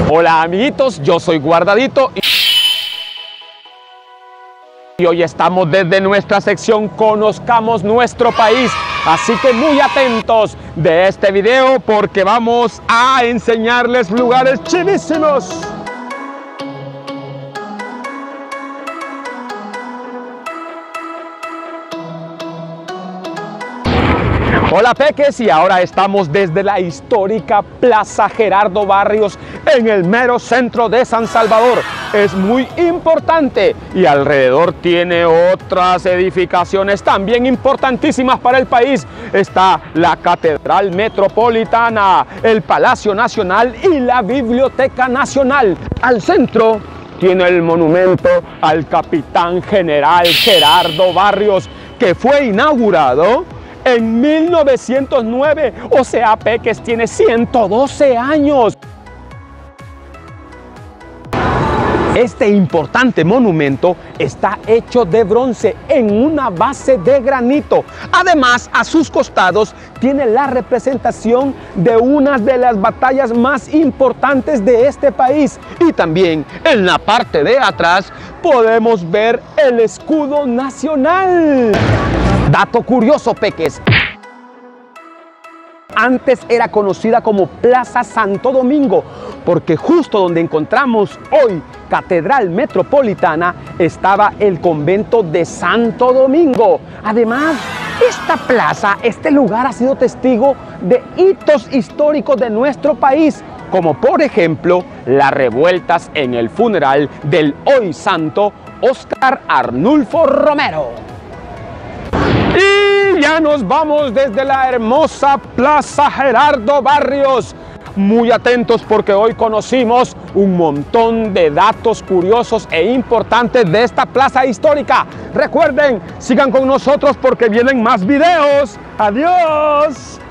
Hola amiguitos, yo soy Guardadito y hoy estamos desde nuestra sección Conozcamos Nuestro País. Así que muy atentos de este video porque vamos a enseñarles lugares chivísimos. Hola peques, y ahora estamos desde la histórica Plaza Gerardo Barrios en el mero centro de San Salvador. Es muy importante y alrededor tiene otras edificaciones también importantísimas para el país. Está la Catedral Metropolitana, el Palacio Nacional y la Biblioteca Nacional. Al centro tiene el monumento al Capitán General Gerardo Barrios, que fue inaugurado en 1909, o sea, peques, tiene 112 años. Este importante monumento está hecho de bronce en una base de granito. Además, a sus costados tiene la representación de una de las batallas más importantes de este país. Y también en la parte de atrás podemos ver el escudo nacional. Dato curioso, peques. Antes era conocida como Plaza Santo Domingo, porque justo donde encontramos hoy Catedral Metropolitana estaba el convento de Santo Domingo. Además, esta plaza, este lugar ha sido testigo de hitos históricos de nuestro país, como por ejemplo las revueltas en el funeral del hoy santo Óscar Arnulfo Romero. Y ya nos vamos desde la hermosa Plaza Gerardo Barrios. Muy atentos porque hoy conocimos un montón de datos curiosos e importantes de esta plaza histórica. Recuerden, sigan con nosotros porque vienen más videos. ¡Adiós!